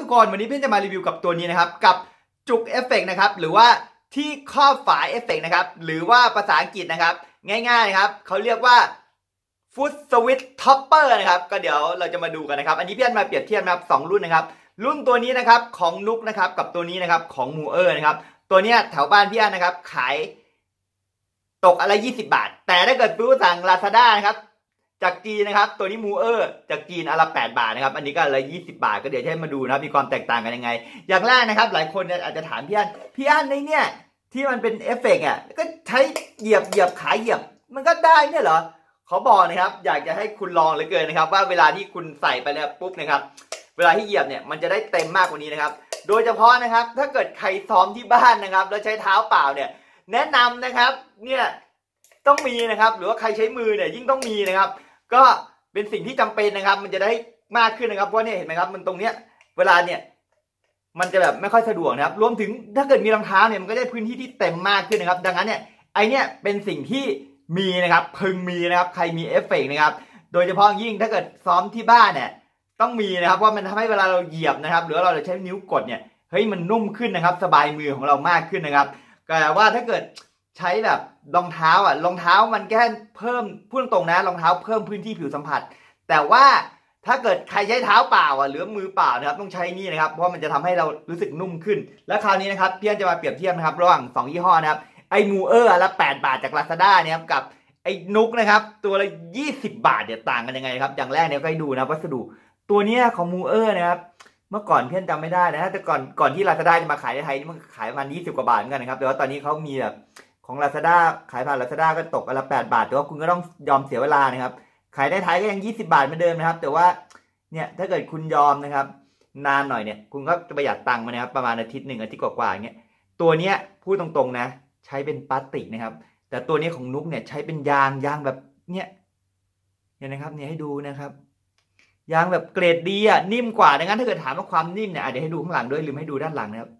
คนวันนี้เพื่อนจะมารีวิวกับตัวนี้นะครับกับจุกเอฟเฟกต์นะครับหรือว่าที่ครอบฝาเอฟเฟกต์นะครับหรือว่าภาษาอังกฤษนะครับง่ายๆนะครับเขาเรียกว่าฟุตสวิตช์ท็อปเปอร์นะครับก็เดี๋ยวเราจะมาดูกันนะครับอันนี้เพื่อนมาเปรียบเทียบนะครับ2รุ่นนะครับรุ่นตัวนี้นะครับของนุกนะครับกับตัวนี้นะครับของมูเออร์นะครับตัวนี้แถวบ้านพี่อันนะครับขายตกอะไร20 บาทแต่ถ้าเกิดซื้อสั่ง Lazada นะครับจากจีนนะครับตัวนี้มูเออร์จากจีนอะไร8 บาทนะครับอันนี้ก็อะไร20 บาทก็เดี๋ยวให้มาดูนะครับมีความแตกต่างกันยังไงอย่างแรกนะครับหลายคนอาจจะถามพี่อันในเนี่ยที่มันเป็นเอฟเฟกต์อ่ะก็ใช้เหยียบขาเหยียบมันก็ได้เนี่ยเหรอขอบอกนะครับอยากจะให้คุณลองเหลือเกินนะครับว่าเวลาที่คุณใส่ไปเนี่ยปุ๊บนะครับเวลาที่เหยียบเนี่ยมันจะได้เต็มมากกว่านี้นะครับโดยเฉพาะนะครับถ้าเกิดใครซ้อมที่บ้านนะครับแล้วใช้เท้าเปล่าเนี่ยแนะนำนะครับเนี่ยต้องมีนะครับหรือว่าใครใช้มือเนี่ยยิ่งต้องมีนะครับก็เป็นสิ่งที่จำเป็นนะครับมันจะได้มากขึ้นนะครับเพราะเนี่ยเห็นไหมครับมันตรงเนี้ยเวลาเนี่ยมันจะแบบไม่ค่อยสะดวกนะครับรวมถึงถ้าเกิดมีรองเท้าเนี่ยมันก็ได้พื้นที่ที่เต็มมากขึ้นนะครับดังนั้นเนี่ยไอเนี่ยเป็นสิ่งที่มีนะครับพึงมีนะครับใครมีเอฟเฟกต์นะครับโดยเฉพาะยิ่งถ้าเกิดซ้อมที่บ้านเนี่ยต้องมีนะครับว่ามันทำให้เวลาเราเหยียบนะครับหรือเราจะใช้นิ้วกดเนี่ยเฮ้ยมันนุ่มขึ้นนะครับสบายมือของเรามากขึ้นนะครับแต่ว่าถ้าเกิดใช้แบบรองเท้ารองเท้ามันแค่เพิ่มพูดตรงๆนะรองเท้าเพิ่มพื้นที่ผิวสัมผัสแต่ว่าถ้าเกิดใครใช้เท้าเปล่าหรือมือเปล่านะครับต้องใช้นี่นะครับเพราะมันจะทำให้เรารู้สึกนุ่มขึ้นและคราวนี้นะครับพี่จะมาเปรียบเทียบนะครับระหว่าง2ยี่ห้อนะครับไอ้มูเออร์ละ8 บาทจาก Lazada เนี่ยครับกับไอ้นุกนะครับตัวละ20 บาทเนี่ยต่างกันยังไงครับอย่างแรกเนี่ยก็ให้ดูนะวัสดุตัวนี้ของมูเออร์นะครับเมื่อก่อนเพื่อนจำไม่ได้นะแต่ก่อนที่ Lazada จะมาขายในไทยนี่มันขายประมาณ20 กว่าบาทเหมือนกันนะครับแต่ว่าตอนนี้เขามีแบบของ Lazada ขายผ่าน Lazada ก็ตกละ8 บาทแต่ว่าคุณก็ต้องยอมเสียเวลานะครับขายในไทยก็ยัง20 บาทเหมือนเดิมนะครับแต่ว่าเนี่ยถ้าเกิดคุณยอมนะครับนานหน่อยเนี่ยคุณก็จะประหยัดตังค์มานะครับประมาณอาทิตย์กว่าๆอย่างเงี้ยตัวเนี้ยพูดตรงๆนะใช้เป็นพลาสติกนะครับแต่ตัวนี้ของนุกเนี่ยใช้เป็นยางแบบเนี่ยนะครับเนี่ยให้ดูนะครับยางแบบเกรดดีอ่ะนิ่มกว่าดังนั้นถ้าเกิดถามว่าความนิ่มเนี่ยเดี๋ยวให้ดูข้างหลังด้วยลืมให้ดูด้านหลังนะครับ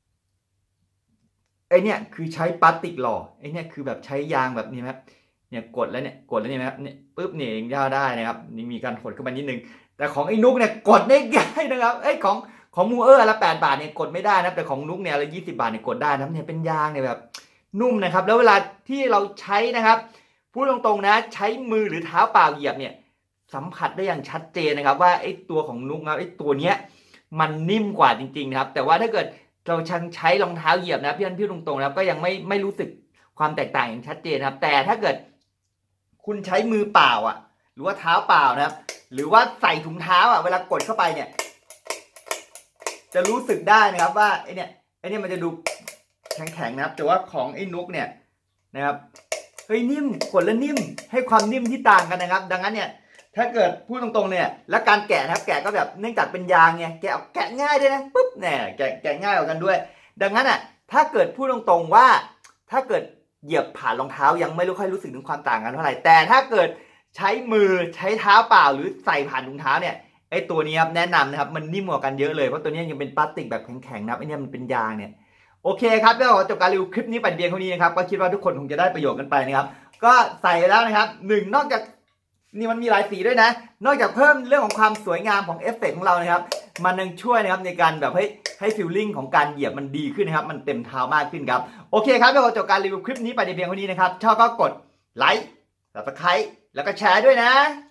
ไอเนี่ยคือใช้พลาสติกหล่อไอเนี่ยคือแบบใช้ยางแบบนี้ครับเนี่ยกดแล้วเนี่ยนะครับเนี่ยปุ๊บเนี่ยยังย่าได้นะครับนี่มีการกดขึ้นมานิดนึงแต่ของไอ้นุกเนี่ยกดได้ง่ายนะครับไอ้ของมูเออร์ละ8 บาทเนี่ยกดไม่ได้นะแต่ของนุกเนี่ยละ20 บาทเนี่ยกดได้นะเนี่ยเป็นยางเนี่ยแบบนุ่มนะครับแล้วเวลาที่เราใช้นะครับพูดตรงๆนะใช้มือหรือเท้าเปล่าเหยียบเนี่ยสัมผัสได้อย่างชัดเจนนะครับว่าไอ้ตัวของนุกนะไอ้ตัวเนี้ยมันนิ่มกว่าจริงๆนะครับแต่ว่าถ้าเกิดเราใช้รองเท้าเหยียบนะพี่ตรงๆนะครับก็ยังไม่รู้สึกความแตกต่างอย่างชัดเจนนะครับแต่ถ้าเกิดคุณใช้มือเปล่าหรือว่าเท้าเปล่านะครับหรือว่าใส่ถุงเท้าเวลากดเข้าไปเนี่ยจะรู้สึกได้นะครับว่าไอ้เนี่ยมันจะดูแข็งๆนะครับแต่ว่าของไอ้นุกเนี่ยนะครับเฮ้ยนิ่มกดแล้วนิ่มให้ความนิ่มที่ต่างกันนะครับดังนั้นเนี่ยถ้าเกิดพูดตรงๆเนี่ยและการแกะนะครับแกะก็แบบเนื่องจากเป็นยางไงแกะง่ายด้วยนะปุ๊บเนี่ยแกะง่ายกว่ากันด้วยดังนั้นถ้าเกิดพูดตรงๆว่าถ้าเกิดเหยียบผ่านรองเท้ายังไม่ค่อยรู้สึกถึงความต่างกันเท่าไหร่แต่ถ้าเกิดใช้มือใช้เท้าเปล่าหรือใส่ผ่านถุงเท้าเนี่ยไอ้ตัวนี้ครับแนะนำนะครับมันนิ่มกว่ากันเยอะเลยเพราะตัวนี้ยังเป็นพลาสติกแบบแข็งๆนะครับไอ้นี่มันเป็นยางเนี่ยโอเคครับก็ขอจบการรีวิวคลิปนี้ไปเพียงเท่านี้นะครับก็คิดว่าทุกคนคงจะได้ประโยชน์กันไปนะครับก็ใส่แล้วนะครับนอกจากนี่มันมีหลายสีด้วยนะนอกจากเพิ่มเรื่องของความสวยงามของเอฟเฟกต์ของเรานะครับมันยังช่วยนะครับในการแบบให้ฟีลลิ่งของการเหยียบมันดีขึ้นนะครับมันเต็มเท้ามากขึ้นครับโอเคครับก็ขอจบการรีวิวคลิปนี้ไปเพียงเท่านี้นะครับชอบก็กดไลค์ Subscribe แล้วก็แชร์ด้วยนะ